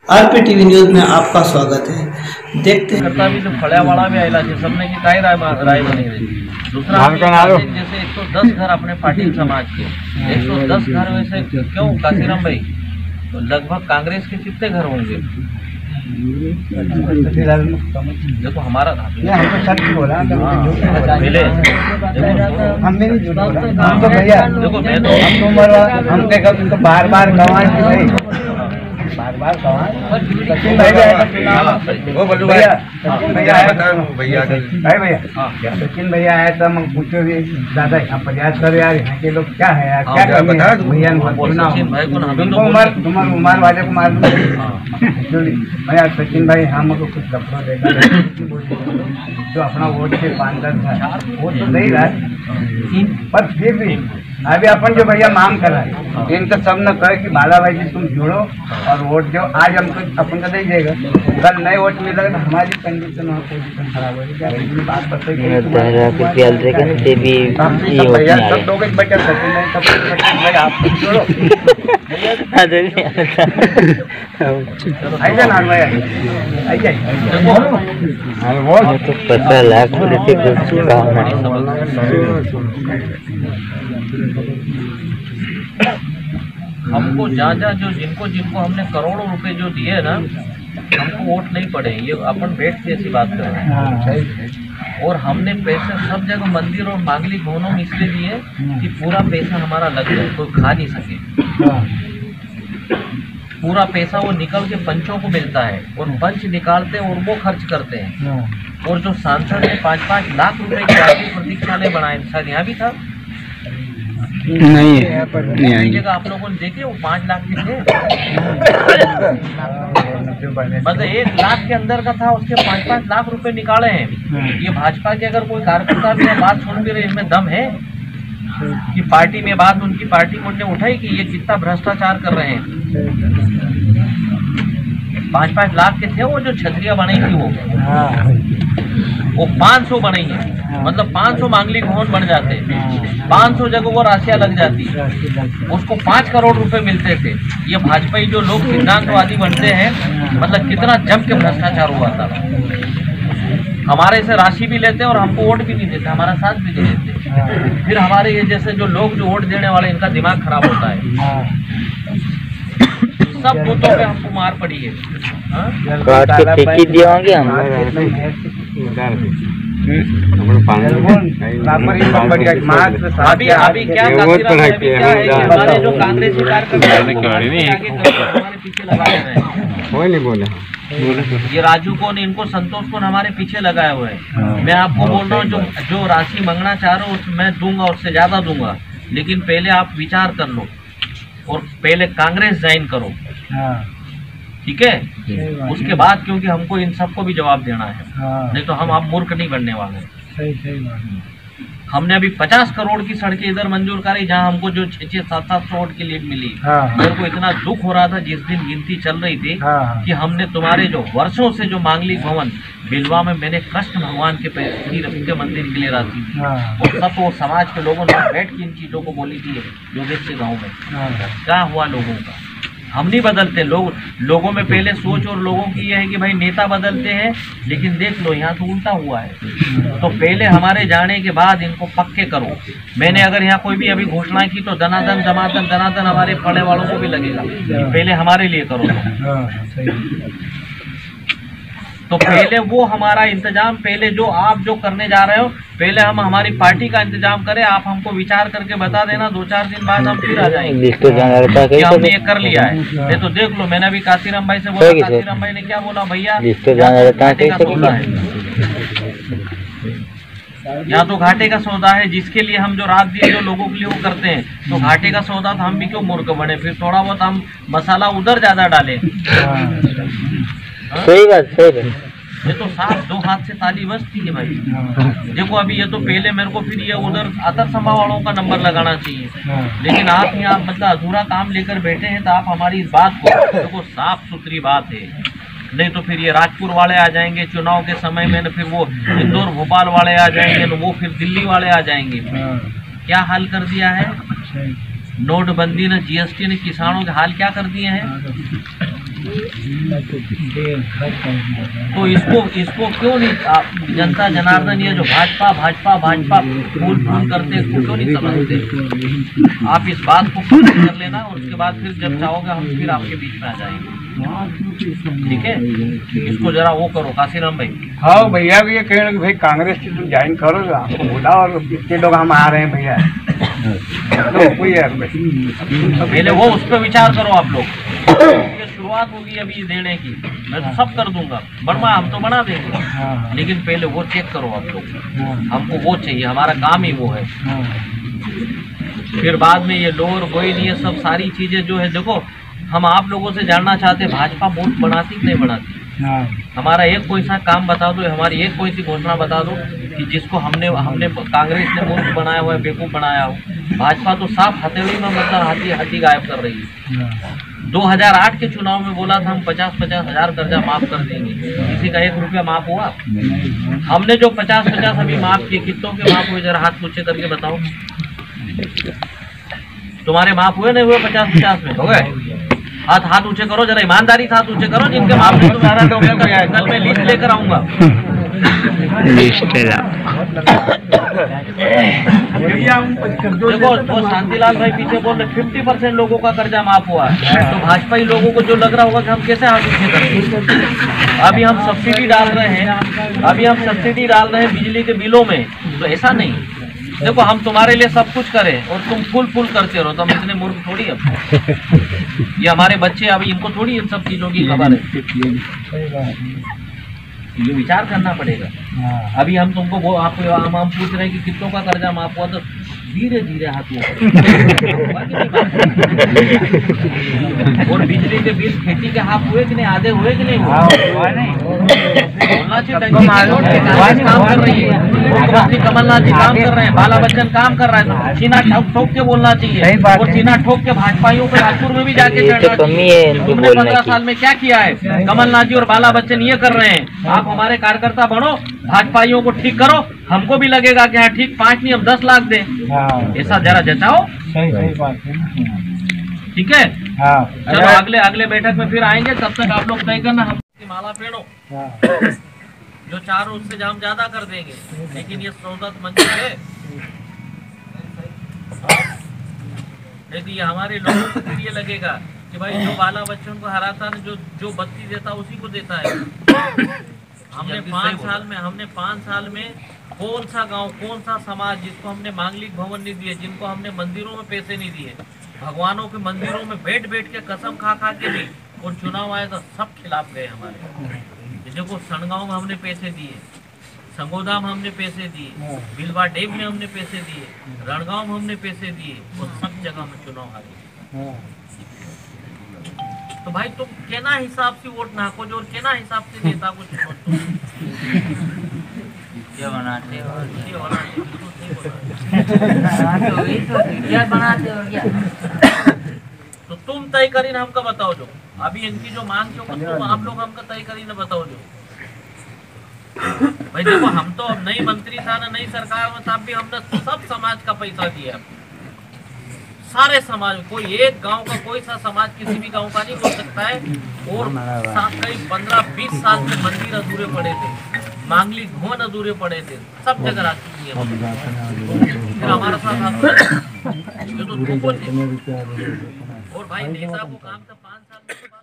RP TV news में आपका स्वागत है। देखते हैं भी तो खड़ियावाड़ा में आयला है सबने की काय राय बनी रही। दूसरा जैसे 110 घर अपने पाटिल समाज के 110 घर में से क्यों काशीराम भाई तो लगभग कांग्रेस के कितने घर होंगे? देखो हमारा पहले देखो मैं तो बार बार सचिन भाई भैया सचिन भैया आया था मैं पूछो भी दादा यहाँ प्रयास करो यार, यहाँ के लोग क्या है यार, क्या करें भैया उमर वाले को मार भैया सचिन भाई हम को कुछ लफड़ा देगा जो अपना वोट के 5-10 वोट नहीं रहा पर फिर भी अभी अपन जो भैया मांग कर रहा है इनका सब न कहे कि बाला भाई जी तुम जुड़ो और वोट दो। आज हमको अपन का दे देगा, कल नए वोट मिलेगा तो हमारी कंडीशन और पोजीशन खराब होगी। बात पता भैया सब लोग बचा सचिन नहीं सब भाई आप जुड़ो आइए ना भैया आइए तो 15 लाख हमको जहाँ जो जिनको हमने करोड़ों रुपए जो दिए ना हमको वोट नहीं पड़े। ये अपन बैठ के ऐसी बात कर रहे हैं और हमने पैसे सब जगह मंदिर और मांगलिक भवनों में इसलिए दिए कि पूरा पैसा हमारा लग जाए, कोई खा नहीं सके। पूरा पैसा वो निकल के पंचों को मिलता है और पंच निकालते हैं और वो खर्च करते हैं। और जो सांसद ने 5-5 लाख रुपए की राशि प्रतीक्षालय बनाए, शायद यहाँ भी था नहीं जगह आप लोगों ने देखे वो 5 लाख के थे, मतलब 1 लाख के अंदर का था, उसके 5-5 लाख रुपए निकाले हैं। ये भाजपा के अगर कोई कार्यकर्ता भी बात सुन भी रहे इसमें दम है कि पार्टी में बात उनकी पार्टी को ने उठाई कि ये कितना भ्रष्टाचार कर रहे हैं। 5-5 लाख के थे वो जो छतरियाँ बनाई थी वो 500 बनाई है, मतलब 500 मांगलिक भवन बन जाते, 500 जगह वो राशियाँ लग जाती, उसको 5 करोड़ रुपए मिलते थे। ये भाजपाई जो लोग सिद्धांतवादी बनते हैं, मतलब कितना जम के भ्रष्टाचार हुआ था। हमारे से राशि भी लेते और हमको वोट भी नहीं देते, हमारा साथ भी नहीं देते। फिर हमारे ये जैसे जो लोग जो वोट देने वाले इनका दिमाग खराब होता है। सब बूथों पे हमको मार पड़ी है। अभी क्या हमारे जो कांग्रेसी कार्यकर्ता हमारे पीछे लगाए हुए हैं। ये राजू को इनको संतोष को हमारे पीछे लगाए हुए हैं। मैं आपको बोल रहा हूँ जो राशि मांगना चाह रहा हूँ मैं दूंगा, उससे ज्यादा दूंगा, लेकिन पहले आप विचार कर लो और पहले कांग्रेस ज्वाइन करो, ठीक है? उसके बाद क्योंकि हमको इन सबको भी जवाब देना है, नहीं तो हम आप मूर्ख नहीं बनने वाले। हमने अभी 50 करोड़ की सड़कें इधर मंजूर करी जहां हमको जो 600-700 वोट की लीड मिली। मेरे को इतना दुख हो रहा था जिस दिन गिनती चल रही थी कि हमने तुम्हारे जो वर्षों से जो मांगलिक भवन बिलवा में मैंने कृष्ण भगवान के मंदिर के लिए राशि दी, वो सब वो समाज के लोगों ने बैठ के इन चीजों को बोली थी योगेश के गाँव में। क्या हुआ लोगों का? हम नहीं बदलते लोगों में पहले सोच और लोगों की ये है कि भाई नेता बदलते हैं, लेकिन देख लो यहाँ तो उल्टा हुआ है। तो पहले हमारे जाने के बाद इनको पक्के करो। मैंने अगर यहाँ कोई भी अभी घोषणा की तो दनादन हमारे पड़े वालों को भी लगेगा, पहले हमारे लिए करो। तो पहले वो हमारा इंतजाम, पहले जो आप जो करने जा रहे हो पहले हम हमारी पार्टी का इंतजाम करें। आप हमको विचार करके बता देना, 2-4 दिन बाद हम फिर आ जाएंगे कि हमने ये कर लिया है। ये तो देख लो, मैंने अभी काशीराम भाई से बोला, काशीराम भाई ने क्या बोला, भैया घाटे का सौदा है, यहाँ तो घाटे का सौदा है। जिसके लिए हम जो रात दिन जो लोगों के लिए वो करते हैं, तो घाटे का सौदा तो हम भी क्यों मूर्ख बने, फिर थोड़ा बहुत हम मसाला उधर ज्यादा डालें। सही बात। ये तो साफ 2 हाथ से ताली बजती है भाई। देखो अभी ये तो पहले मेरे को फिर ये उधर आतर सभा वालों का नंबर लगाना चाहिए, लेकिन आप यहाँ मतलब अधूरा काम लेकर बैठे हैं। तो आप हमारी इस बात को देखो, साफ सुथरी बात है, नहीं तो फिर ये राजपुर वाले आ जाएंगे चुनाव के समय में, फिर वो इंदौर भोपाल वाले आ जाएंगे, वो फिर दिल्ली वाले आ जाएंगे। क्या हाल कर दिया है नोटबंदी ने, जीएसटी ने किसानों के हाल क्या कर दिए हैं। तो इसको क्यों नहीं जनता जनार्दन ये जो भाजपा भाजपा भाजपा फूल फूल करते इसको क्यों नहीं समझते? आप इस बात को पता कर लेना और उसके बाद फिर जब चाहोगे हम फिर आपके बीच में आ जाएंगे। ठीक है, इसको जरा वो करो काशीराम भाई। हाँ भैया भी ये कह रहे कि भाई कांग्रेस की तुम ज्वाइन करो, आपको बोला और कितने लोग हम आ रहे हैं भैया। तो कोई है पहले वो उस पर विचार करो आप लोग। ये शुरुआत होगी अभी देने की, मैं तो सब कर दूंगा, बड़ा हम तो बना देंगे, लेकिन पहले वो चेक करो आप लोग। हमको वो चाहिए, हमारा काम ही वो है। फिर बाद में ये लोअर गोइल ये सब सारी चीजें जो है, देखो हम आप लोगों से जानना चाहते भाजपा मूर्ख बनाती कि नहीं बनाती। हमारा एक कोई सा काम बता दो, हमारी एक कोई सी घोषणा बता दो कि जिसको हमने कांग्रेस ने मूर्ख बनाया हुआ है, बेवकूफ़ बनाया हो। भाजपा तो साफ हथेली में मतलब हाथी गायब कर रही है। 2008 के चुनाव में बोला था हम 50-50 हज़ार कर्जा माफ कर देंगे, किसी का 1 रुपया माफ हुआ? हमने जो 50-50 अभी माफ किए, कितनों के माफ हुए जरा हाथ पूछे करके बताओ। तुम्हारे माफ हुए नहीं हुए 50-50 में? हो गए? हाथ ऊंचे करो जरा, ईमानदारी से हाथ ऊंचे करो जिनके माफ हुए। तुम्हारा कल मैं लिस्ट लेकर आऊंगा। देखो वो शांतिलाल भाई पीछे बोल रहे 50% लोगों का कर्जा माफ हुआ है, तो भाजपा ही लोगों को जो लग रहा होगा कि हम कैसे हाथ ऊंचे करेंगे। अभी हम सब्सिडी डाल रहे हैं, बिजली के बिलों में, तो ऐसा नहीं। देखो हम तुम्हारे लिए सब कुछ करें और तुम फुल करते रहो, तो हम इतने मूर्ख थोड़ी है। ये हमारे बच्चे अभी इनको थोड़ी इन सब चीज़ों की खबर है, ये विचार करना पड़ेगा। अभी हम तुमको वो हम पूछ रहे हैं कि कितनों का कर्जा माफ हुआ, तो धीरे धीरे हाथ और बिजली के बिल खेती के हाफ हुए कि नहीं, आधे हुए कि नहीं बोलना चाहिए। काम कर रही है मुख्यमंत्री कमलनाथ जी, काम कर रहे हैं, बाला बच्चन काम कर रहा है, तो सीना ठोक के बोलना चाहिए। और सीना ठोक के भाजपाइयों को राजपुर में भी जाके चढ़ना चाहिए। तुमने 15 साल में क्या किया है? कमलनाथ जी और बाला बच्चन ये कर रहे हैं, आप हमारे कार्यकर्ता बनो, भाजपाइयों को ठीक करो, हमको भी लगेगा कि हाँ ठीक 5 नहीं अब 10 लाख दें। ऐसा जरा जताओ। सही बात है। ठीक है, चलो अगले बैठक में फिर आएंगे, तब तक आप लोग तय करना। हम माला पेड़ो जो 4 उससे हम ज्यादा कर देंगे, लेकिन ये सौदा मंजूर है। यदि हमारे लोगों को फिर ये लगेगा कि भाई जो बाला बच्चन को हराता है, जो बत्ती देता उसी को देता है। हमने 5 साल में कौन सा गांव, कौन सा समाज जिसको हमने मांगलिक भवन नहीं दिए, जिनको हमने मंदिरों में पैसे नहीं दिए, भगवानों के मंदिरों में बैठ के कसम खा के भी, और चुनाव आए तो सब खिलाफ गए हमारे। देखो सनगांव में हमने पैसे दिए, संगोदा में हमने पैसे दिए, बिलवा डेम में हमने पैसे दिए, रणगांव में हमने पैसे दिए, और सब जगह में चुनाव हारे। तो भाई तुम केना हिसाब से वोट नाको जो, और केना हिसाब से नेता को चुनो, क्या बनाते हो तो तुम तय करी ना, हमका बताओ जो अभी इनकी जो मांग के तुम आप लोग हमका तय करी ना, बताओ जो। भाई देखो हम तो अब नई मंत्री था ना, नई सरकार में तब भी हमने सब समाज का पैसा दिया, सारे समाज। कोई एक गांव का कोई सा समाज किसी भी गांव का नहीं हो सकता है। और कई 15-20 साल से मंदिर अधूरे पड़े थे, मांगलिक भवन अधूरे पड़े थे, सब जगह राजनीति है। फिर हमारा साथ जो तो और भाई नेता को काम था 5 साल में